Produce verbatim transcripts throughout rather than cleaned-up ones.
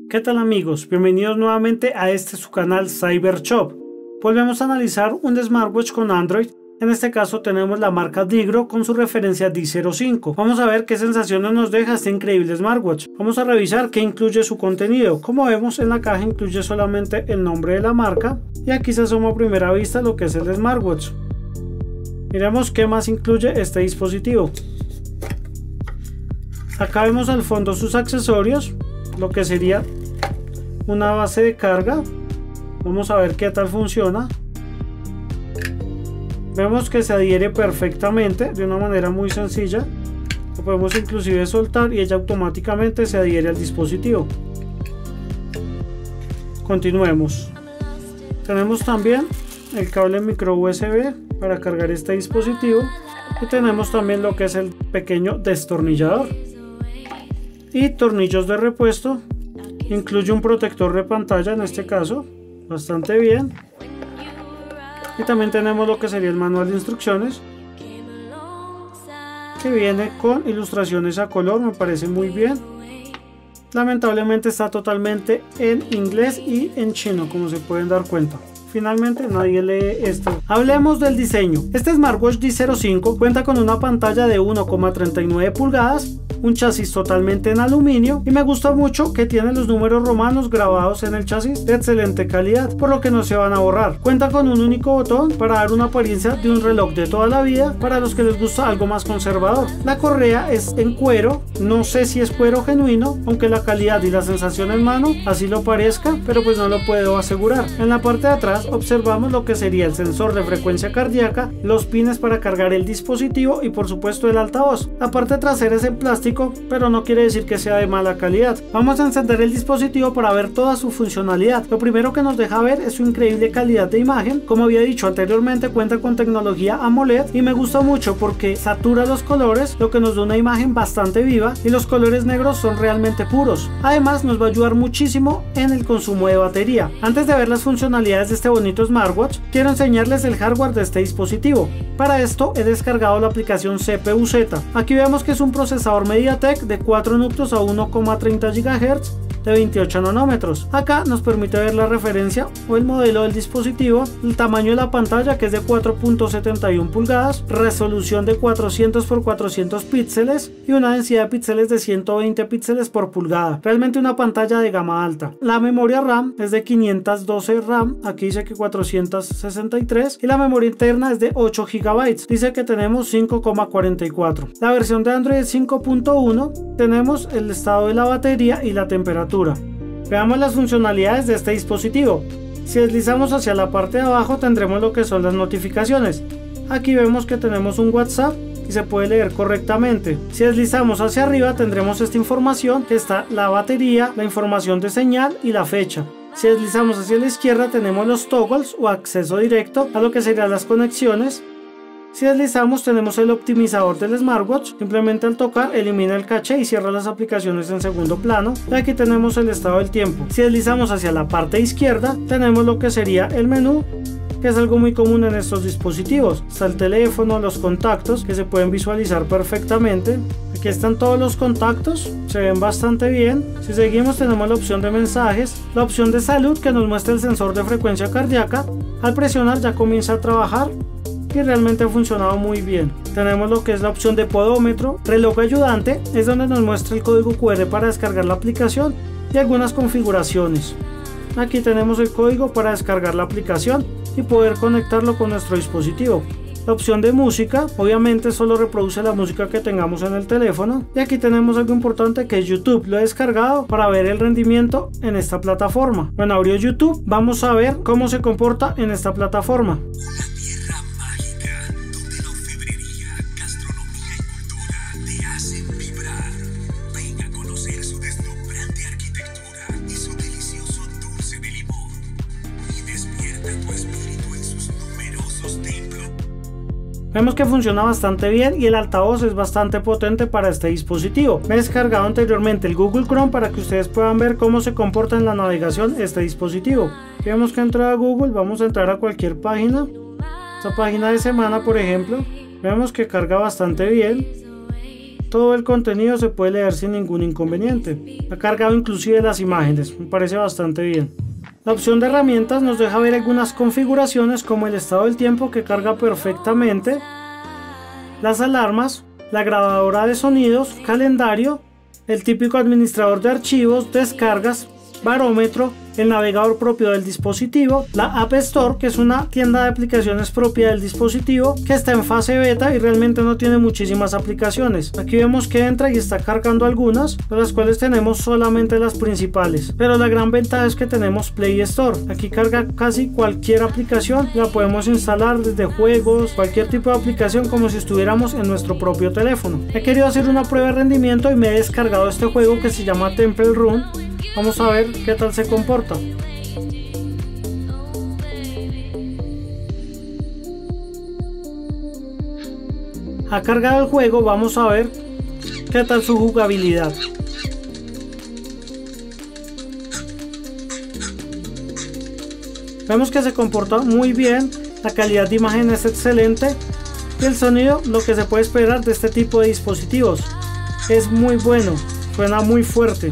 ¿Qué tal amigos? Bienvenidos nuevamente a este su canal Cybershop. Volvemos a analizar un smartwatch con Android. En este caso tenemos la marca Digro con su referencia D cero cinco. Vamos a ver qué sensaciones nos deja este increíble smartwatch. Vamos a revisar qué incluye su contenido. Como vemos, en la caja incluye solamente el nombre de la marca y aquí se asoma a primera vista lo que es el smartwatch. Miremos qué más incluye este dispositivo. Acá vemos al fondo sus accesorios, lo que sería una base de carga. Vamos a ver qué tal funciona. Vemos que se adhiere perfectamente de una manera muy sencilla. Lo podemos inclusive soltar y ella automáticamente se adhiere al dispositivo. Continuemos. Tenemos también el cable micro U S B para cargar este dispositivo y tenemos también lo que es el pequeño destornillador y tornillos de repuesto. Incluye un protector de pantalla, en este caso bastante bien, y también tenemos lo que sería el manual de instrucciones que viene con ilustraciones a color. Me parece muy bien. Lamentablemente está totalmente en inglés y en chino, como se pueden dar cuenta. Finalmente nadie lee esto. Hablemos del diseño. Este smartwatch D cero cinco cuenta con una pantalla de uno coma treinta y nueve pulgadas, un chasis totalmente en aluminio y me gusta mucho que tiene los números romanos grabados en el chasis de excelente calidad, por lo que no se van a borrar. Cuenta con un único botón para dar una apariencia de un reloj de toda la vida para los que les gusta algo más conservador. La correa es en cuero, no sé si es cuero genuino, aunque la calidad y la sensación en mano así lo parezca, pero pues no lo puedo asegurar. En la parte de atrás observamos lo que sería el sensor de frecuencia cardíaca, los pines para cargar el dispositivo y por supuesto el altavoz. La parte trasera es en plástico, pero no quiere decir que sea de mala calidad. Vamos a encender el dispositivo para ver toda su funcionalidad. Lo primero que nos deja ver es su increíble calidad de imagen. Como había dicho anteriormente, cuenta con tecnología AMOLED y me gusta mucho porque satura los colores, lo que nos da una imagen bastante viva, y los colores negros son realmente puros. Además nos va a ayudar muchísimo en el consumo de batería. Antes de ver las funcionalidades de este bonito smartwatch, quiero enseñarles el hardware de este dispositivo. Para esto he descargado la aplicación C P U Z. Aquí vemos que es un procesador MediaTek de cuatro núcleos a uno coma treinta gigahertz de veintiocho nanómetros. Acá nos permite ver la referencia o el modelo del dispositivo, el tamaño de la pantalla que es de cuatro punto setenta y uno pulgadas, resolución de cuatrocientos por cuatrocientos píxeles y una densidad de píxeles de ciento veinte píxeles por pulgada. Realmente una pantalla de gama alta. La memoria RAM es de quinientos doce RAM, aquí dice que cuatrocientos sesenta y tres, y la memoria interna es de ocho gigabytes, dice que tenemos cinco coma cuarenta y cuatro. La versión de Android es cinco punto uno. Tenemos el estado de la batería y la temperatura. Veamos las funcionalidades de este dispositivo. Si deslizamos hacia la parte de abajo tendremos lo que son las notificaciones. Aquí vemos que tenemos un WhatsApp y se puede leer correctamente. Si deslizamos hacia arriba tendremos esta información, que está la batería, la información de señal y la fecha. Si deslizamos hacia la izquierda tenemos los toggles o acceso directo a lo que serían las conexiones. Si deslizamos tenemos el optimizador del smartwatch, simplemente al tocar elimina el caché y cierra las aplicaciones en segundo plano, y aquí tenemos el estado del tiempo. Si deslizamos hacia la parte izquierda tenemos lo que sería el menú, que es algo muy común en estos dispositivos. Está el teléfono, los contactos que se pueden visualizar perfectamente. Aquí están todos los contactos, se ven bastante bien. Si seguimos tenemos la opción de mensajes, la opción de salud que nos muestra el sensor de frecuencia cardíaca. Al presionar ya comienza a trabajar y realmente ha funcionado muy bien. Tenemos lo que es la opción de podómetro, reloj ayudante, es donde nos muestra el código Q R para descargar la aplicación y algunas configuraciones. Aquí tenemos el código para descargar la aplicación y poder conectarlo con nuestro dispositivo. La opción de música, obviamente solo reproduce la música que tengamos en el teléfono. Y aquí tenemos algo importante que es YouTube. Lo he descargado para ver el rendimiento en esta plataforma. Bueno, abrió YouTube, vamos a ver cómo se comporta en esta plataforma. Vemos que funciona bastante bien y el altavoz es bastante potente para este dispositivo. Me he descargado anteriormente el Google Chrome para que ustedes puedan ver cómo se comporta en la navegación este dispositivo. Aquí vemos que entra a Google, vamos a entrar a cualquier página. Esta página de semana, por ejemplo, vemos que carga bastante bien. todo el contenido se puede leer sin ningún inconveniente. Ha cargado inclusive las imágenes, me parece bastante bien. La opción de herramientas nos deja ver algunas configuraciones como el estado del tiempo, que carga perfectamente, las alarmas, la grabadora de sonidos, calendario, el típico administrador de archivos, descargas, barómetro, el navegador propio del dispositivo, la App Store, que es una tienda de aplicaciones propia del dispositivo que está en fase beta y realmente no tiene muchísimas aplicaciones. Aquí vemos que entra y está cargando algunas, de las cuales tenemos solamente las principales, pero la gran ventaja es que tenemos Play Store. Aquí carga casi cualquier aplicación, la podemos instalar desde juegos, cualquier tipo de aplicación, como si estuviéramos en nuestro propio teléfono. He querido hacer una prueba de rendimiento y me he descargado este juego que se llama Temple Run. Vamos a ver qué tal se comporta. Ha cargado el juego, vamos a ver qué tal su jugabilidad. Vemos que se comporta muy bien, la calidad de imagen es excelente y el sonido, lo que se puede esperar de este tipo de dispositivos, es muy bueno, suena muy fuerte.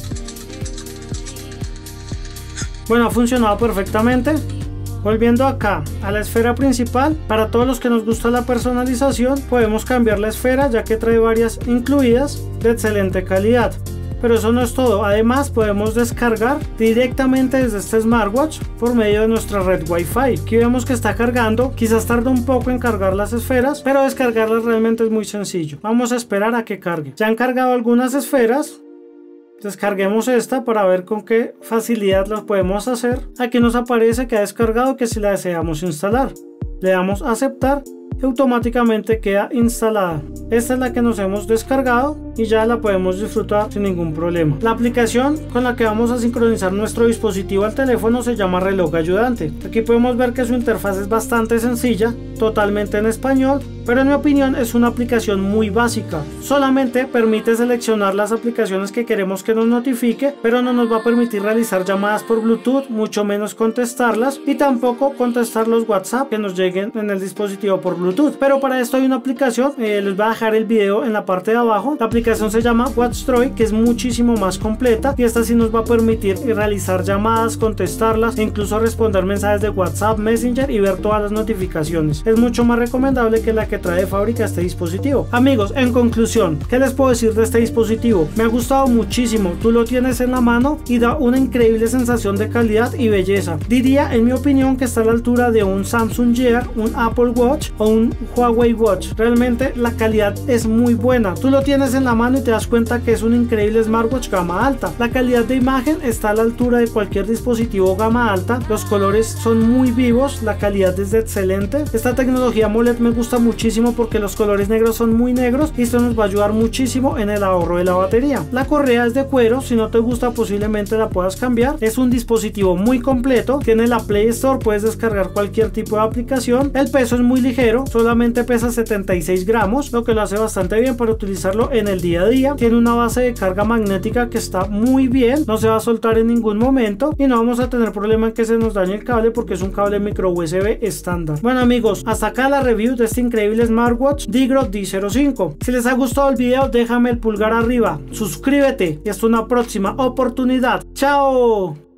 Bueno, ha funcionado perfectamente. Volviendo acá a la esfera principal, para todos los que nos gusta la personalización, podemos cambiar la esfera ya que trae varias incluidas de excelente calidad. Pero eso no es todo, además podemos descargar directamente desde este smartwatch por medio de nuestra red Wi-Fi. Aquí vemos que está cargando, quizás tarda un poco en cargar las esferas, pero descargarlas realmente es muy sencillo. Vamos a esperar a que cargue. Ya han cargado algunas esferas. Descarguemos esta para ver con qué facilidad las podemos hacer. Aquí nos aparece que ha descargado, que si la deseamos instalar, le damos a aceptar y automáticamente queda instalada. Esta es la que nos hemos descargado y ya la podemos disfrutar sin ningún problema. La aplicación con la que vamos a sincronizar nuestro dispositivo al teléfono se llama Reloj Ayudante. Aquí podemos ver que su interfaz es bastante sencilla, totalmente en español, pero en mi opinión es una aplicación muy básica. Solamente permite seleccionar las aplicaciones que queremos que nos notifique, pero no nos va a permitir realizar llamadas por Bluetooth, mucho menos contestarlas, y tampoco contestar los WhatsApp que nos lleguen en el dispositivo por Bluetooth. Pero para esto hay una aplicación, eh, les voy a dejar el video en la parte de abajo. La aplicación se llama WatchDroid, que es muchísimo más completa, y esta sí nos va a permitir realizar llamadas, contestarlas e incluso responder mensajes de WhatsApp, Messenger y ver todas las notificaciones. Es mucho más recomendable que la que trae de fábrica este dispositivo. Amigos, en conclusión, ¿qué les puedo decir de este dispositivo? Me ha gustado muchísimo. Tú lo tienes en la mano y da una increíble sensación de calidad y belleza. Diría, en mi opinión, que está a la altura de un Samsung Gear, un Apple Watch o un Huawei Watch. Realmente la calidad es muy buena. Tú lo tienes en la mano y te das cuenta que es un increíble smartwatch gama alta. La calidad de imagen está a la altura de cualquier dispositivo gama alta. Los colores son muy vivos, la calidad es excelente. Esta tecnología AMOLED me gusta muchísimo porque los colores negros son muy negros y esto nos va a ayudar muchísimo en el ahorro de la batería. La correa es de cuero, si no te gusta posiblemente la puedas cambiar. Es un dispositivo muy completo, tiene la Play Store, puedes descargar cualquier tipo de aplicación. El peso es muy ligero, solamente pesa setenta y seis gramos, lo que lo hace bastante bien para utilizarlo en el día a día. Tiene una base de carga magnética que está muy bien, no se va a soltar en ningún momento y no vamos a tener problema en que se nos dañe el cable porque es un cable micro U S B estándar. Bueno amigos, hasta acá la review de este increíble smartwatch Digro D cero cinco. Si les ha gustado el video, déjame el pulgar arriba, suscríbete y hasta una próxima oportunidad. ¡Chao!